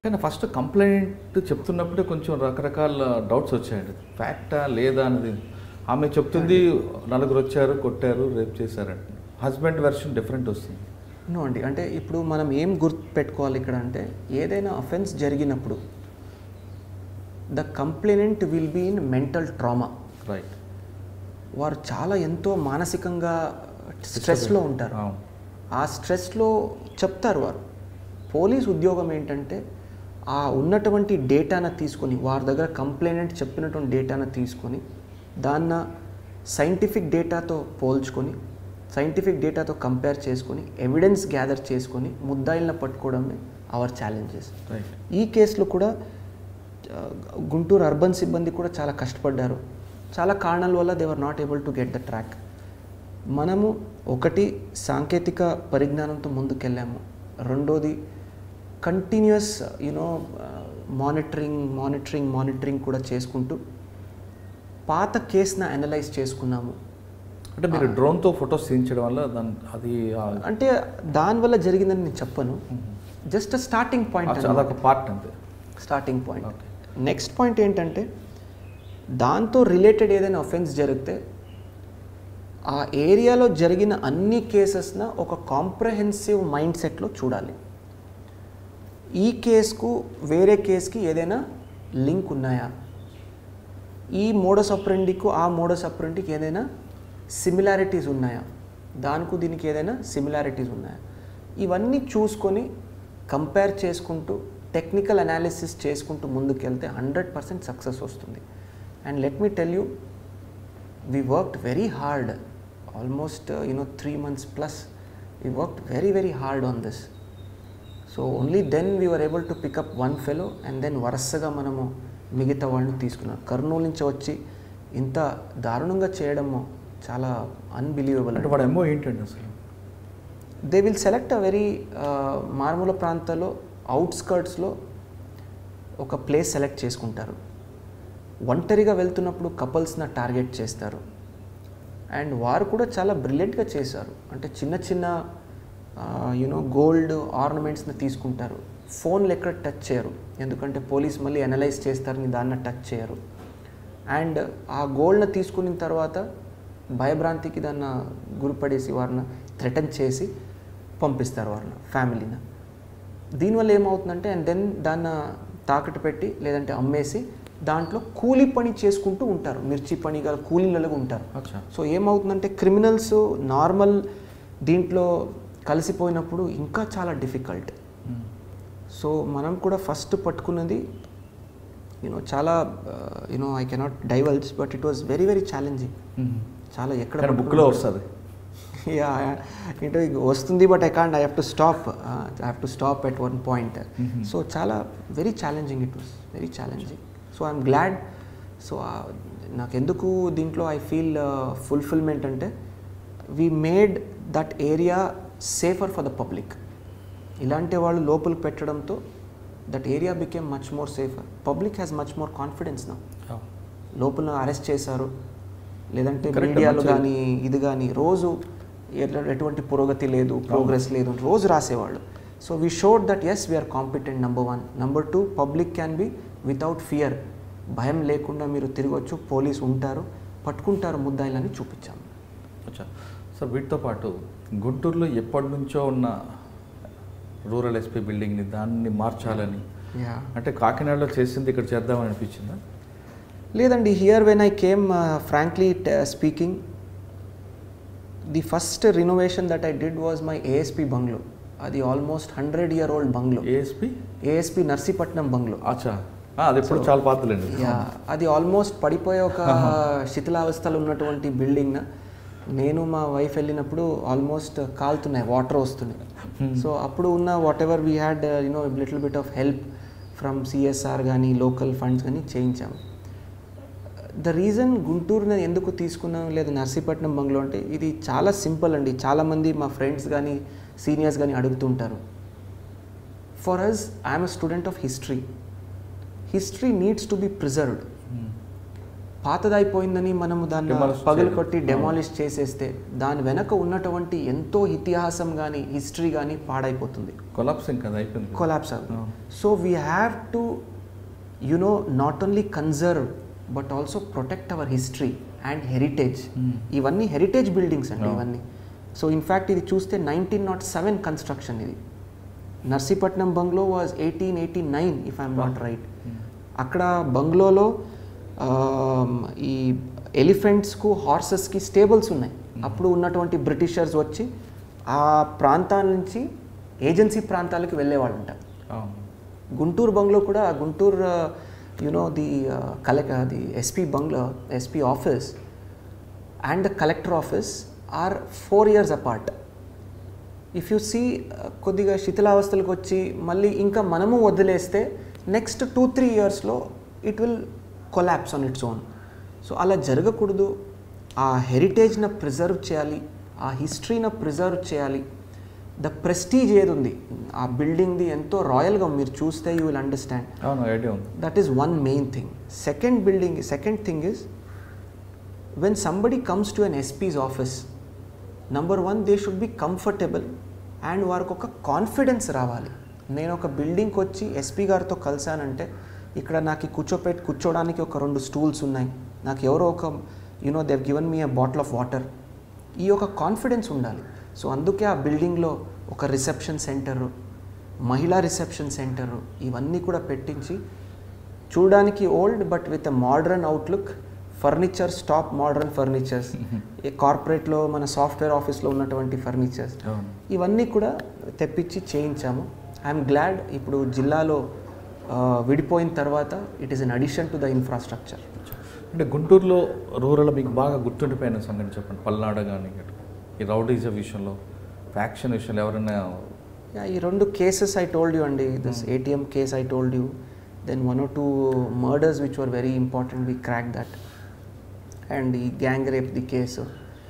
కానీ first complaint చెప్తున్నప్పుడే కొంచెం రకరకాల డౌట్స్ వచ్చాయండి. ఫ్యాక్టా లేదా అనేది. ఆమె చెప్తుంది నలుగురు వచ్చారు, కొట్టారు, రేప్ చేశారంట. హస్బెండ్ వెర్షన్ డిఫరెంట్ వస్తుంది. నో అండి, అంటే ఇప్పుడు మనం ఏం గుర్తు పెట్టుకోవాలి ఇక్కడ అంటే, ఏదైనా అఫెన్స్ జరిగినప్పుడు the complainant will be in mental trauma. Right. వారు చాలా ఎంతో మానసికంగా స్ట్రెస్లో ఉంటారు. ఆ స్ట్రెస్లో చెప్తారు వారు. పోలీస్ ఉద్యోగం ఏంటంటే ఆ ఉన్నటువంటి డేటాను తీసుకొని, వారి దగ్గర కంప్లైనెంట్ చెప్పినటువంటి డేటాను తీసుకొని, దాన్ని సైంటిఫిక్ డేటాతో పోల్చుకొని, సైంటిఫిక్ డేటాతో కంపేర్ చేసుకొని, ఎవిడెన్స్ గ్యాదర్ చేసుకొని ముద్దాయిలను పట్టుకోవడమే అవర్ ఛాలెంజెస్. ఈ కేసులో కూడా గుంటూరు అర్బన్ సిబ్బంది కూడా చాలా కష్టపడ్డారు. చాలా కారణాల వల్ల they were not able to get the track. మనము ఒకటి సాంకేతిక పరిజ్ఞానంతో ముందుకెళ్ళాము. రెండోది కంటిన్యూస్ మానిటరింగ్ కూడా చేసుకుంటూ పాత కేసును అనలైజ్ చేసుకున్నాము. అంటే మీరు డ్రోన్తో ఫొటోస్ తీయించడం వల్ల అది అంటే దానివల్ల జరిగిందని నేను చెప్పను. జస్ట్ స్టార్టింగ్ పాయింట్, అదొక పార్ట్ అంతే. Starting point. నెక్స్ట్ పాయింట్ ఏంటంటే, దాంతో రిలేటెడ్ ఏదైనా అఫెన్స్ జరిగితే ఆ ఏరియాలో జరిగిన అన్ని కేసెస్న ఒక కాంప్రహెన్సివ్ మైండ్ సెట్లో చూడాలి. ఈ కేసుకు వేరే కేసుకి ఏదైనా లింక్ ఉన్నాయా, ఈ మోడస్ ఆపరెండికు ఆ మోడస్ ఆపరెండికి ఏదైనా సిమిలారిటీస్ ఉన్నాయా, దానికి దీనికి ఏదైనా సిమిలారిటీస్ ఉన్నాయా, ఇవన్నీ చూసుకొని కంపేర్ చేసుకుంటూ టెక్నికల్ అనాలిసిస్ చేసుకుంటూ ముందుకెళ్తే 100% సక్సెస్ వస్తుంది. And let me tell you, we worked very hard, almost 3 months plus. We worked very, very hard on this. So only then we were able to pick up one fellow and then వరుసగా మనము మిగతా వాళ్ళని తీసుకున్నాం. కర్నూలు నుంచి వచ్చి ఇంత దారుణంగా చేయడము చాలా అన్బిలీవబుల్. అంటే వాడు ఏమో ఏంటండి అసలు? They will select a very మారుమూల ప్రాంతాల్లో అవుట్స్కర్ట్స్లో ఒక ప్లేస్ సెలెక్ట్ చేసుకుంటారు. ఒంటరిగా వెళ్తున్నప్పుడు కపుల్స్ని టార్గెట్ చేస్తారు. అండ్ వారు కూడా చాలా బ్రిలియంట్గా చేశారు. అంటే చిన్న చిన్న గోల్డ్ ఆర్నమెంట్స్ని తీసుకుంటారు. ఫోన్లు ఎక్కడ టచ్ చేయరు, ఎందుకంటే పోలీస్ మళ్ళీ అనలైజ్ చేస్తారని దాన్ని టచ్ చేయరు. అండ్ ఆ గోల్డ్ని తీసుకున్న తర్వాత భయభ్రాంతికి దాన్ని గురిపడేసి వారిని థ్రెటన్ చేసి పంపిస్తారు వారిని, ఫ్యామిలీని. దీనివల్ల ఏమవుతుందంటే, అండ్ దెన్ దాన్ని తాకట్టు పెట్టి లేదంటే అమ్మేసి దాంట్లో కూలీ పని చేసుకుంటూ ఉంటారు. మిర్చి పని గల కూలీలలో ఉంటారు. సో ఏమవుతుందంటే, క్రిమినల్స్ నార్మల్ దీంట్లో కలిసిపోయినప్పుడు ఇంకా చాలా డిఫికల్ట్. సో మనం కూడా ఫస్ట్ పట్టుకున్నది చాలా I cannot divulge, but it was very very challenging. చాలా ఎక్కడ బుక్లో వస్తుంది వస్తుంది, but I have to stop at one point. So చాలా very challenging, it was very challenging. So I'm glad. So నాకెందుకు దీంట్లో ఐ ఫీల్ ఫుల్ఫిల్మెంట్ అంటే, we made that area safer for the public. ఇలాంటి వాళ్ళు లోపలికి పెట్టడంతో that area became much more safer. Public has much more confidence నా. లోపల arrest చేశారు లేదంటే మీడియాలో కానీ ఇది కానీ రోజు ఎటువంటి పురోగతి లేదు, ప్రోగ్రెస్ లేదు రోజు రాసేవాళ్ళు. So we showed that yes we are competent, number 1. Number 2, public can be without fear. భయం లేకుండా మీరు తిరగవచ్చు, పోలీసు ఉంటారు, పట్టుకుంటారు ముద్దాయిలని చూపించాము. అచ్చా సార్, వీటితో పాటు గుంటూరులో ఎప్పటి నుంచో ఉన్న రూరల్ ఎస్పీ బిల్డింగ్ని దాన్ని మార్చాలని, అంటే కాకినాడలో చేసింది ఇక్కడ చేద్దామని అనిపించిందా? లేదండి, here when I came frankly speaking, the first renovation that I did was my ASP bungalow. అది almost 100-year-old bungalow. ASP Narsipatnam bungalow. అచ్చా, అది ఎప్పుడు చాలా పాతలేండి. అది ఆల్మోస్ట్ పడిపోయే ఒక శిథిలావస్థలో ఉన్నటువంటి బిల్డింగ్. నేను మా వైఫ్ వెళ్ళినప్పుడు ఆల్మోస్ట్ కాలుతున్నాయి, వాటర్ వస్తున్నాయి. సో అప్పుడు ఉన్న whatever we had little bit of help from CSR కానీ లోకల్ ఫండ్స్ కానీ చేయించాము. ద రీజన్ గుంటూరుని ఎందుకు తీసుకున్నాం లేదా నర్సీపట్నం బంగ్లో అంటే, ఇది చాలా సింపుల్ అండి. చాలామంది మా ఫ్రెండ్స్ కానీ సీనియర్స్ కానీ అడుగుతుంటారు. For us, I'm a student of history. History needs to be preserved. పాతదైపోయిందని మనము దాన్ని Demolish పగలు కొట్టి డెమాలిష్ చేసేస్తే దాని వెనక ఉన్నటువంటి ఎంతో ఇతిహాసం కానీ హిస్టరీ కానీ పాడైపోతుంది, కొలాప్సింగ్ కదా అయిపోయింది. కొలాప్స్ అవుతుంది. So we have to not only conserve but also protect our history and heritage. ఇవన్నీ హెరిటేజ్ బిల్డింగ్స్ అండి ఇవన్నీ. సో ఇన్ఫ్యాక్ట్ ఇది చూస్తే 1907 కన్స్ట్రక్షన్. ఇది Narsipatnam bungalow was 1889 if I'm not right. అక్కడ బంగ్లోలో ఈ ఎలిఫెంట్స్కు హార్సెస్కి స్టేబుల్స్ ఉన్నాయి. అప్పుడు ఉన్నటువంటి బ్రిటిషర్స్ వచ్చి ఆ ప్రాంతాల నుంచి ఏజెన్సీ ప్రాంతాలకు వెళ్ళేవాళ్ళంట. గుంటూరు బంగ్లో కూడా Guntur the SP bungalow, SP office and the collector office are 4 years apart. If you see కొద్దిగా శిథిలావస్థలకు వచ్చి మళ్ళీ ఇంకా మనము వదిలేస్తే నెక్స్ట్ 2-3 yearsలో it will collapse on its own. So అలా జరగకూడదు. ఆ హెరిటేజ్ని ప్రిజర్వ్ చేయాలి, ఆ హిస్టరీని ప్రిజర్వ్ చేయాలి. ద ప్రెస్టీజ్ ఏది ఉంది ఆ బిల్డింగ్ది ఎంతో రాయల్గా మీరు చూస్తే you will understand. That is one main thing. Second thing is when somebody comes to an SP's office, number one, they should be comfortable and వారికి ఒక కాన్ఫిడెన్స్ రావాలి. నేను ఒక బిల్డింగ్కి వచ్చి ఎస్పీ గారితో కలిసానంటే ఇక్కడ నాకు కూర్చోడానికి ఒక 2 స్టూల్స్ ఉన్నాయి, నాకు ఎవరో ఒక they have given me a bottle of water, ఈ ఒక కాన్ఫిడెన్స్ ఉండాలి. సో అందుకే ఆ బిల్డింగ్లో ఒక రిసెప్షన్ సెంటరు, మహిళా రిసెప్షన్ సెంటరు ఇవన్నీ కూడా పెట్టించి చూడడానికి old but with a modern outlook, furnitures top modern furnitures, కార్పొరేట్లో మన సాఫ్ట్వేర్ ఆఫీస్లో ఉన్నటువంటి ఫర్నిచర్స్ ఇవన్నీ కూడా తెప్పించి చేయించాము. ఐఎమ్ గ్లాడ్ ఇప్పుడు జిల్లాలో విడిపోయిన తర్వాత it is an addition to the infrastructure. అంటే గుంటూరులో రూరల్ మీకు బాగా గుర్తుండిపోయిన సంగతి చెప్పండి. పల్నాడ కానీ ఈ రౌడీజం విషయంలో, ఫ్యాక్షన్ విషయంలో ఎవరైనా? ఈ 2 కేసెస్ ఐ టోల్డ్ యూ అండి. This ATM case I told you, then 1 or 2 murders which were very important, we crack that. And ఈ gang rape the case,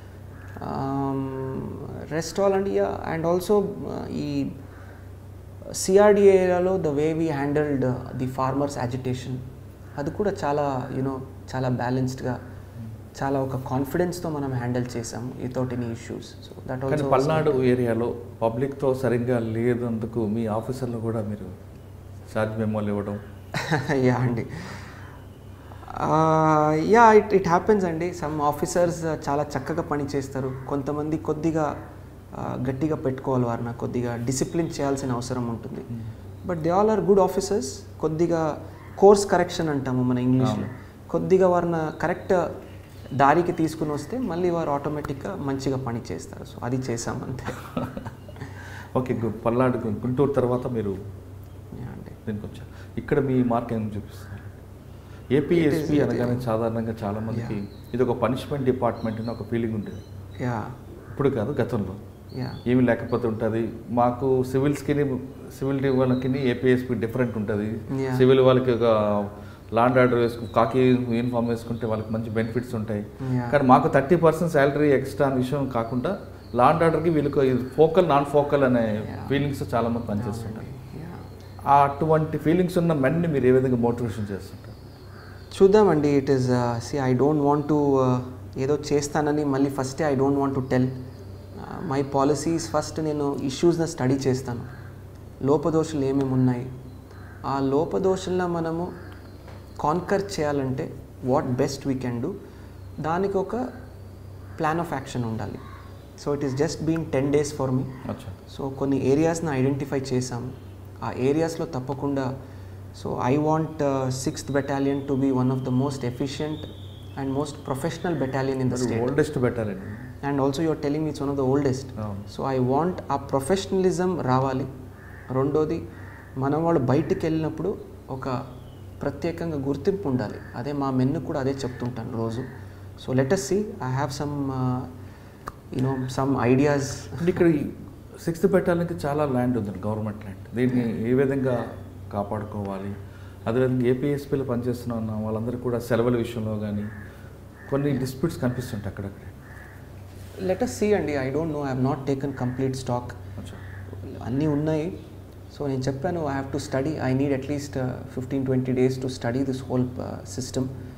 rest all and and also ఈ CRDA ఏరియాలో the way we handled the farmers agitation, అది కూడా చాలా చాలా బ్యాలెన్స్డ్గా, చాలా ఒక కాన్ఫిడెన్స్తో మనం హ్యాండిల్ చేసాము without any issues. So that also Palnadu ఏరియాలో పబ్లిక్తో సరిగ్గా లేదందుకు మీ ఆఫీసర్లు కూడా మీరు ఛార్జ్ మెమోలు ఇవ్వడం? యా అండి, ఇట్ హ్యాపెన్స్ అండి. సమ్ ఆఫీసర్స్ చాలా చక్కగా పని చేస్తారు, కొంతమంది కొద్దిగా గట్టిగా పెట్టుకోవాలి, వారిని కొద్దిగా డిసిప్లిన్ చేయాల్సిన అవసరం ఉంటుంది. But they all are good officers. కొద్దిగా కోర్స్ కరెక్షన్ అంటాము మన ఇంగ్లీష్లో, కొద్దిగా వారిని కరెక్ట్ దారికి తీసుకుని వస్తే మళ్ళీ వారు ఆటోమేటిక్గా మంచిగా పని చేస్తారు. సో అది చేసామంతే. ఓకే, పల్నాడు గుంటూరు తర్వాత మీరు దీనికి వచ్చారు. ఇక్కడ మీ మార్క్ ఏం చూపిస్తారు? ఏపీఎస్పీ అనగానే సాధారణంగా చాలామందికి ఇది ఒక పనిష్మెంట్ డిపార్ట్మెంట్ అని ఒక ఫీలింగ్ ఉండేది. ఇప్పుడు కాదు, గతంలో ఏమి లేకపోతే ఉంటుంది. మాకు సివిల్ వాళ్ళకి ఏపీఎస్పీ డిఫరెంట్ ఉంటుంది. సివిల్ వాళ్ళకి ఒక లాండ్ ఆర్డర్ కాకి యూనిఫామ్ వేసుకుంటే వాళ్ళకి మంచి బెనిఫిట్స్ ఉంటాయి. కానీ మాకు 30% శాలరీ ఎక్స్ట్రా అనే విషయం కాకుండా లాండ్ ఆర్డర్కి వీళ్ళకి ఫోకల్ నాన్ ఫోకల్ అనే ఫీలింగ్స్ చాలామంది పనిచేస్తుంటారు. అటువంటి ఫీలింగ్స్ ఉన్న మెన్ని మీరు ఏ విధంగా మోటివేషన్ చేస్తుంటారు? చూద్దామండి. It is I don't want to ఏదో చేస్తానని మళ్ళీ ఫస్టే I don't want to tell my policies. First నేను ఇష్యూస్ని స్టడీ చేస్తాను, లోపదోషాలు ఏమేమి ఉన్నాయి, ఆ లోపదోషాలను మనము కాన్కర్ చేయాలంటే what best we can do, దానికి ఒక ప్లాన్ ఆఫ్ యాక్షన్ ఉండాలి. So it is just been 10 days for me. So కొన్ని ఏరియాస్ని ఐడెంటిఫై చేసాము, ఆ ఏరియాస్లో తప్పకుండా. So I want 6th Battalion to be one of the most efficient and most professional battalion in the state. Oldest battalion. And also you're telling it's one of the oldest. So I want ఆ professionalism రావాలి. రెండోది, మనం వాళ్ళు బయటికి వెళ్ళినప్పుడు ఒక ప్రత్యేకంగా గుర్తింపు ఉండాలి. అదే మా మెన్ను కూడా అదే చెప్తుంటాను రోజు. So let us see, I have some ideas. ఇక్కడ 6th Battalionకి చాలా ల్యాండ్ ఉందండి, గవర్నమెంట్ ల్యాండ్. దీన్ని ఏ విధంగా కాపాడుకోవాలి? అదేవిధంగా ఏపీఎస్పీలో పనిచేస్తున్న వాళ్ళందరూ కూడా సెలవుల విషయంలో కానీ కొన్ని డిస్ప్యూట్స్ కనిపిస్తుంటాయి అక్కడక్కడ. లెట్ us see అండి, I don't know, I have not taken complete stock. అన్నీ ఉన్నాయి. సో నేను చెప్పాను, I have to study, I need at least 15-20 days to study this whole system.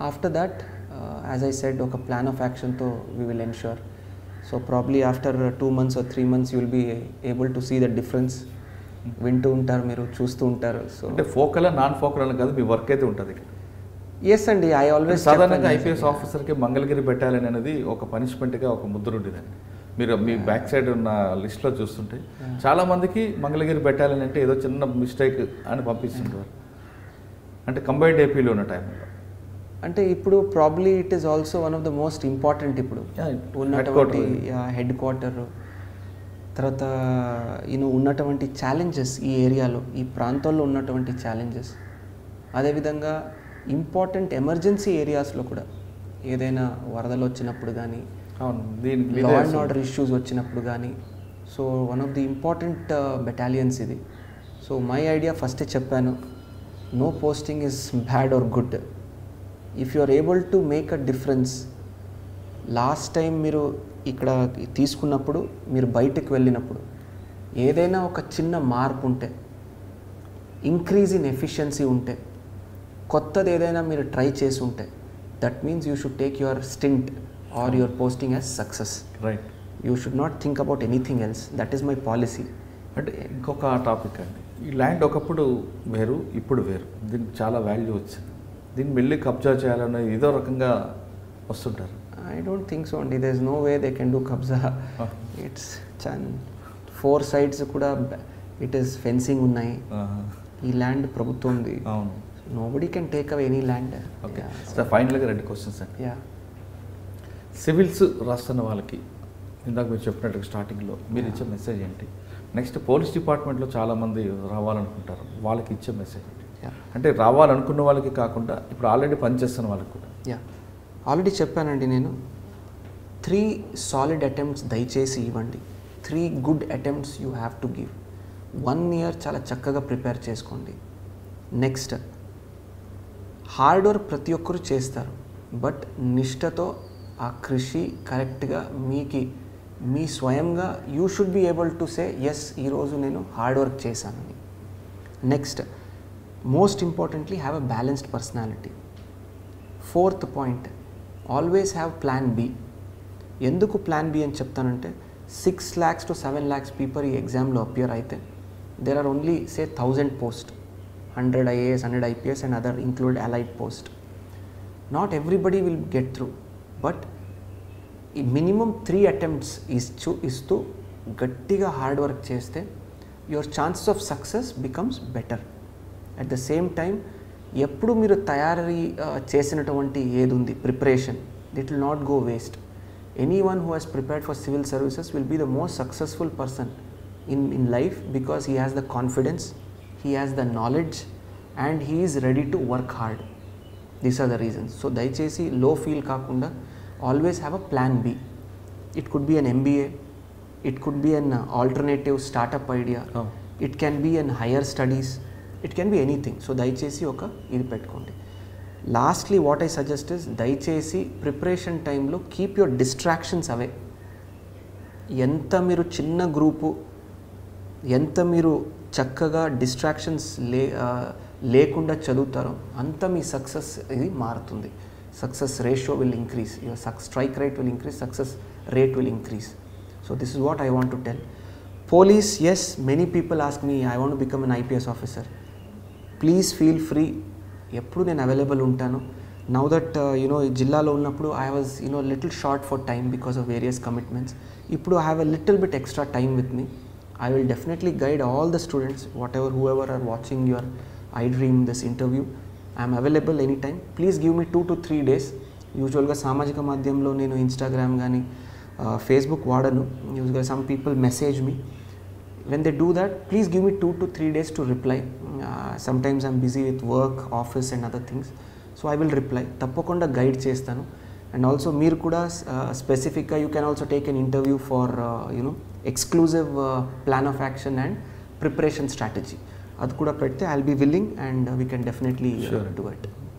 After that as I said ఒక plan of యాక్షన్తో we will ensure. So probably after 2 months or 3 months you will be able to see the difference. వింటూ ఉంటారు, మీరు చూస్తూ ఉంటారు. So అంటే focal non focal అని కాదు, మీ వర్క్ అయితే ఉంటుంది. ఎస్ అండి, ఐ ఆల్వేస్ సాధారణంగా ఐపీఎస్ ఆఫీసర్కి మంగళగిరి బెటాలియన్ అనేది ఒక పనిష్మెంట్గా ఒక ముద్ర ఉండేదండి. మీరు మీ బ్యాక్ సైడ్ ఉన్న లిస్ట్లో చూస్తుంటే చాలామందికి మంగళగిరి బెటాలియన్ అంటే ఏదో చిన్న మిస్టేక్ అని పంపిస్తుంటారు. అంటే కంబైన్డ్ ఏపీలో ఉన్న టైంలో అంటే ఇప్పుడు probably it is also one of the most important ఇప్పుడు ఉన్నటువంటి హెడ్ క్వార్టర్. తర్వాత ఉన్నటువంటి ఛాలెంజెస్ ఈ ఏరియాలో, ఈ ప్రాంతాల్లో ఉన్నటువంటి ఛాలెంజెస్, అదేవిధంగా ఇంపార్టెంట్ ఎమర్జెన్సీ ఏరియాస్లో కూడా ఏదైనా వరదలు వచ్చినప్పుడు కానీ, లా అండ్ ఆర్డర్ ఇష్యూస్ వచ్చినప్పుడు కానీ, so one of the important battalions ఇది. సో మై ఐడియా ఫస్టే చెప్పాను, no posting is bad or good. If you are able to make a difference. Last time మీరు ఇక్కడ తీసుకున్నప్పుడు, మీరు బయటకు వెళ్ళినప్పుడు ఏదైనా ఒక చిన్న మార్పు ఉంటే, ఇంక్రీజ్ ఇన్ ఎఫిషియన్సీ ఉంటే, కొత్తది ఏదైనా మీరు ట్రై చేసి ఉంటే, that means you should take your stint or your posting as success. Right. You should not think about anything else. That is my policy. అంటే ఇంకొక టాపిక్ అండి, ఈ ల్యాండ్ ఒకప్పుడు వేరు, ఇప్పుడు వేరు. దీనికి చాలా వాల్యూ వచ్చింది. దీన్ని వెళ్ళి కబ్జా చేయాలనే ఏదో రకంగా వస్తుంటారు. I don't think so అండి. there is no way they can do kabza. It's 4 sides కూడా it is fencing ఉన్నాయి. ఈ ల్యాండ్ ప్రభుత్వంది. అవును. nobody can take away any land. Okay sir, ఫైనల్గా 2 questions అండి. యా, సివిల్స్ రాస్తున్న వాళ్ళకి ఇందాక మీరు చెప్పినట్టు స్టార్టింగ్లో మీరు ఇచ్చే మెసేజ్ ఏంటి? నెక్స్ట్ పోలీస్ డిపార్ట్మెంట్లో చాలామంది రావాలనుకుంటారు, వాళ్ళకి ఇచ్చే మెసేజ్ ఏంటి? అంటే రావాలనుకున్న వాళ్ళకి కాకుండా ఇప్పుడు ఆల్రెడీ పనిచేస్తున్న వాళ్ళకి కూడా. యా, ఆల్రెడీ చెప్పానండి నేను. 3 సాలిడ్ అటెంప్ట్స్ దయచేసి ఇవ్వండి. 3 good attempts you have to give. 1 year చాలా చక్కగా ప్రిపేర్ చేసుకోండి. నెక్స్ట్, హార్డ్ వర్క్ ప్రతి ఒక్కరు చేస్తారు, బట్ నిష్ఠతో ఆ కృషి కరెక్ట్గా మీ స్వయంగా you should be able to say yes, ఈరోజు నేను హార్డ్ వర్క్ చేశానని. Next, most importantly have a balanced personality. 4th point, always have plan B. ఎందుకు ప్లాన్ బి అని చెప్తానంటే, 6 lakhs to 7 lakhs పీపుల్ ఈ ఎగ్జామ్లో అపియర్ అయితే there are only say 1000 post, 100 IAS, 100 IPS and other include allied post. Not everybody will get through, but ఈ minimum 3 attempts ఇస్తూ గట్టిగా hard work చేస్తే your chances of success becomes better. At the same time ఎప్పుడు మీరు తయారీ చేసినటువంటి ఏది ఉంది preparation, it will not go waste. Anyone who has prepared for civil services will be the most successful person in life, because he has the confidence, he has the knowledge and he is ready to work hard. These are the reasons. So దయచేసి low feel కాకుండా always have a plan B. It could be an MBA, it could be an alternative startup idea, it can be an higher studies, it can be anything. So దయచేసి ఒక ఇది పెట్టుకోండి. Lastly what I suggest is, దయచేసి preparation టైంలో keep your distractions away. ఎంత మీరు చిన్న group, ఎంత మీరు చక్కగా డిస్ట్రాక్షన్స్ లేకుండా చదువుతారో అంత మీ సక్సెస్ ఇది మారుతుంది. Success ratio will increase, your strike rate will increase, success rate will increase. So this is what I want to tell. Police, yes, many people ask me, I want to become an IPS officer. Please feel free. Eppudu nenu available untanu. Now that jillalo unnappudu I was little short for time because of various commitments. Ippudu I have a little bit extra time with me. I will definitely guide all the students, whoever are watching your I Dream this interview. I am available anytime. Please give me 2 to 3 days. యూజువల్గా సామాజిక మాధ్యమంలో నేను Instagram కానీ Facebook వాడను. యూజువల్గా some people message me. When they do that, please give me 2 to 3 days to reply. Sometimes I'm busy with work, office and other things. So I will reply. తప్పకుండా guide చేస్తాను. And also మీరు కూడా స్పెసిఫిక్గా you can also take an interview for exclusive plan of action and preparation strategy. అది కూడా పెడితే I will be willing and we can definitely do it.